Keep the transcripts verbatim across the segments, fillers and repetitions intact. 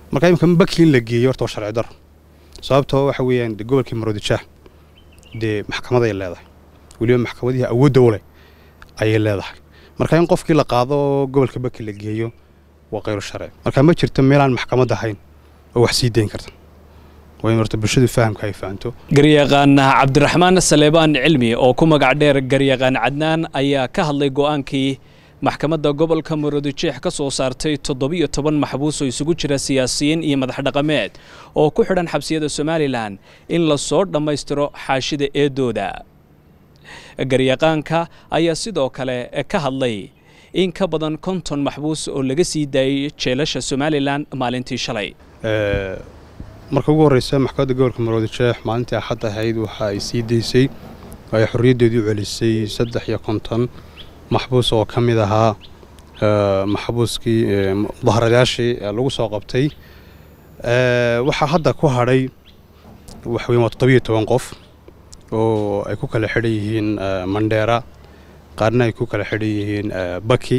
marka imka Baki in la geeyo horta sharci dar sababtoo waxa weeyaan gobolka Maroodijeex de maxkamada ay leedahay waliba maxkamadii awood dawlad ay leedahay marka in qofkii la qaado gobolka Baki la geeyo waa qeyr sharci marka ma jirto meel aan maxkamad ahayn oo wax sii deyn karta way marto bulshadu fahamka ay faanto garyaqaan Cabdiraxmaan Saleebaan Cilmi oo ku magac dheer garyaqaan Cadnaan ayaa ka hadlay go'aankii maxkamadda gobolka Maroodijeex ka soo saartay toddoba iyo toban maxbuus oo isugu jira siyaasiyiin iyo madax dhaqameed oo ku xidhan xabsiyada Soomaaliland in la soo dhameystiro xaashida eedooda garyaqaanka ayaa sidoo kale ka hadlay in ka badan konton maxbuus oo laga sii daayay jeelasha Soomaaliland maalintii shalay ee marka ugu horeysa maxkamadda gobolka Maroodijeex maalintii axad ahayd waxa ay sii deysay ay xorriyadeedii u celisay saddex iyo konton maxbuus oo kamid ahaa ee maxbuuskii mudaharadaashii lagu soo qabtay ee waxa hadda ku haray wax weyn waa toddoba iyo toban qof oo ay ku kala xidhan yihiin Mandheera qaarna ay ku kala xidhan yihiin Baki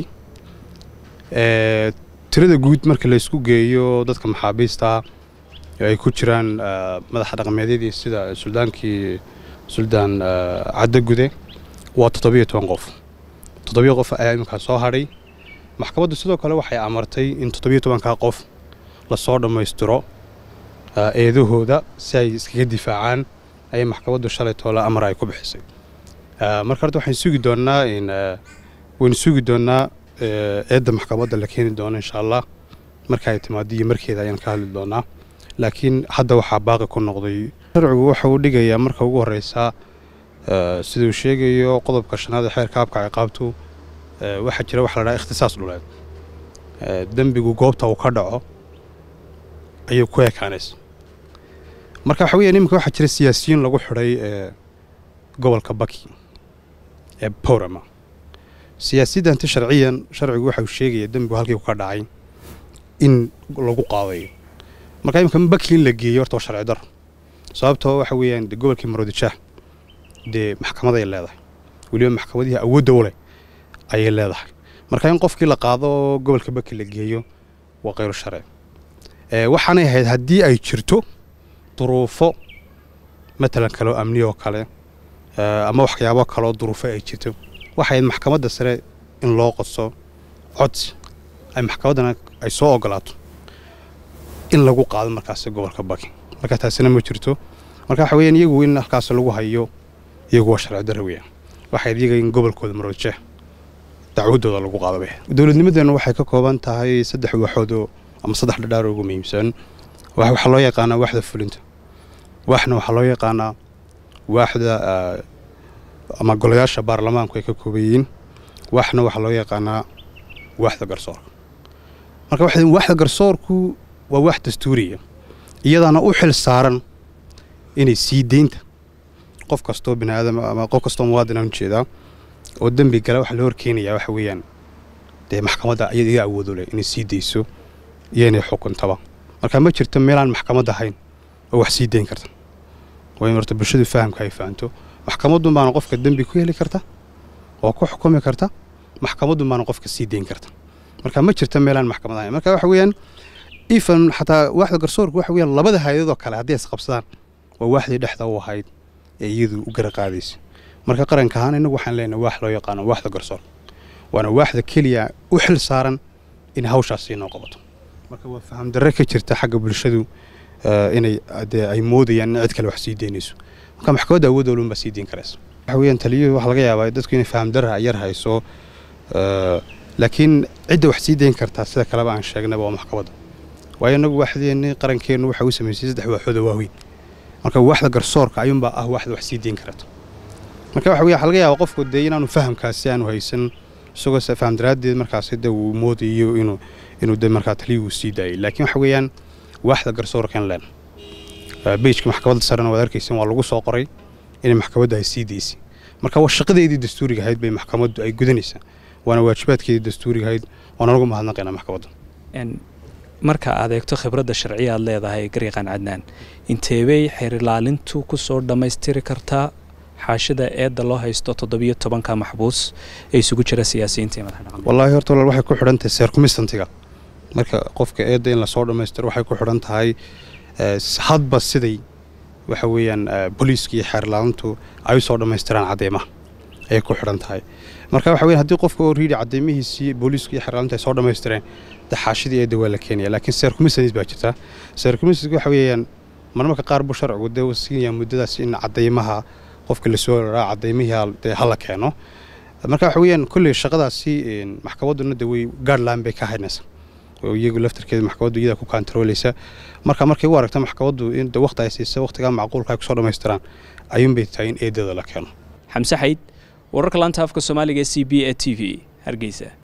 ee tirada guud marka la isku geeyo dadka maxaabiista ay ku jiraan madax dhaqameedyadii sida suldaankii suldaan Cadda Gude waa toddoba iyo toban qof toddoba qof ayaa imka soo haray maxkamaddu sidoo kale waxay amartay in toddoba iyo toban ka qof la soo dhameystiro eedahooda si ay iskaga difaacaan ay maxkamaddu shalay toola amar ay ku bixisay marka horta waxaan sugi doonaa in waan sugi doonaa eedda maxkamadda la keeni doono insha Allah marka ay timaado markeeda ayaan ka hadli doonaa laakiin hadda waxa baaqi ku noqday sharcigu waxa uu dhigayaa marka ugu horeysa sidoo sheegayo qodobka shanaad ee xeerka habka ciqaabtu waxa jira wax la yiraahdo ikhtisaas dhuleed dambigu goobta uu ka dhaco ayuu ku ekaanaysa marka waxa weeyaan imika waxa jira siyaasiyiin lagu xiray ee gobolka Baki ee Boorama siyaasadda inta sharciyan sharcigu waxa uu sheegaya dambigu halkii uu ka dhacay in lagu qaaday marka imka Baki in la geeyo horta sharci dar sababtoo waxa weeyaan gobolka Maroodijeex de maxkamada ay leedahay waliba maxkamadii awood dawlad ay leedahay marka in qofkii la qaado gobolka Baki la geeyo waa qeyr sharci ee waxaanay ahayd hadii ay jirto duruufo مثلا kale amni oo kale ama waxyaabo kale oo duruufo ay jirto waxay maxkamadda sare in loo qodso cod ay maxkamadana ay soo ogolaato in lagu qaado markaas gobolka Baki marka taasina ma jirto marka waxa weeyaan iyagu in halkaas lagu hayo iyagu sharci darro weeyaan waxay iyaga in gobolkooda Maroodijeex dacwadooda lagu qaado dawladnimadeena waxay ka kooban tahay saddex waxood ama saddex dhadhaar ugu muhiimsan waxa loo yaqaan waaxda fulinta waxna waxa loo yaqaan waaxda ama golayaasha baarlamaanku ay ka koobayeen waxna waxa loo yaqaan waaxda garsoorka marka waxa waaxda garsoorku waa waax dastuuriya iyadana u xil saaran inay sii deynta qof kasto bini'aadam ama qof kasto muwaadin aan jeeda oo dambi gala wax la horkeenaya waxa weeyaan de maxkamadda iyada awood u leh inay sii deyso iyo inay xukuntaba marka ma jirto meel aan maxkamad ahayn oo wax sii deyn karta way marto bulshadu fahamka ay faanto maxkamaddu baan qofka dambi ku heli karta oo ku xukumi karta maxkamaddu baan qofka sii deyn karta marka ma jirto meel aan maxkamad ahayn marka waxa weeyaan ifan hataa waaxda garsoorku waxa weeyaan labada hay'adood kale hadii is qabsadaan waa waaxdii dhexda u ahayd ee iyadu u gar qaadayso marka qaranka ahaan inagu waxaan leenahay waax loo yaqaan waaxda garsoor waana waaxda kaliya u xil saaran in hawshaas inoo qabato marka waa faham darre ka jirta xagga bulshadu inay ay moodayaan cid kale wax sii deynayso marka maxkamadda awood u leh sii deyn karayso waxa weeyaan taliyo wax laga yaabaa dadku inay faham darre yar hayso laakiin cid wax sii deyn karta sida kale aan sheegnay waa maxkamadda waayo inagu waaxdeena qarankeenu waxa uu sameeyay saddex waaxood waaweyn marka waaxda garsoorka ayuunba ah waaxda wax sii deyn karta marka waxa weeyaan laga yaabaa qofku de inaanu fahamkaasi aanu haysan isagoo faham daraadeed markaas de uu moodayo inuu inuu de markaa taliyo sii daayay laakiin waxa weeyaan waaxda garsoorka in leen beejka maxkamadda sare waa arkaysan waa lagu soo qoray in maxkamadda ay sii deysay marka waa shaqadeedii dastuuriga ahayd bay maxkamaddu ay gudanaysaa waana waajibaadkeedii dastuuriga ahayd oo nagu mahadnaqayna maxkamadda en marka aad eegto khibradda sharciga aad leedahay garyaqaan Cadnaan inteebay xeer ilaalintu ku soo dhameystiri kartaa xaashida eedda loo haysto toddoba iyo toban ka maxbuus ee isugu jira siyaasiyiinta madax dhaqameed wallahi horta waxay ku xidhantahay circumstantiga marka qofka eedda in la soo dhammaystiro waxay ku xidhan tahay hadba siday waxa weeyaan booliiska iyo xeerlaalintu ay u soo dhammaystiraan cadeymaha ayay ku xidhan tahay marka waxa weeyaan haddii qofka oo riidi cadeymihiisii booliiska iyo xeerlaalintu ay soo dhammaystireen daxaashidii eedda waa la keenaya laakiin seerkumisanis baa jirta seerkumisanis waxa weeyaan marmarka qaar buu sharcigu dee uu siinaya muddadaas in cadeymaha qofka la soo raraa cadeymihii dee hala keeno marka waxa weeyaan kulley shaqadaasi maxkamadduna dee way guideline bay ka haynaysaa oo iyagu laftarkeeda maxkamaddu iyada ku controleysa marka markay u aragta maxkamaddu in waqti ay siisa waqtiga macquulka ay ku soo dhammaystiraan ayuun bay tahay in eedada la keeno xamse xayd wararka laanta afka Soomaaliga C B A T V Hargeysa.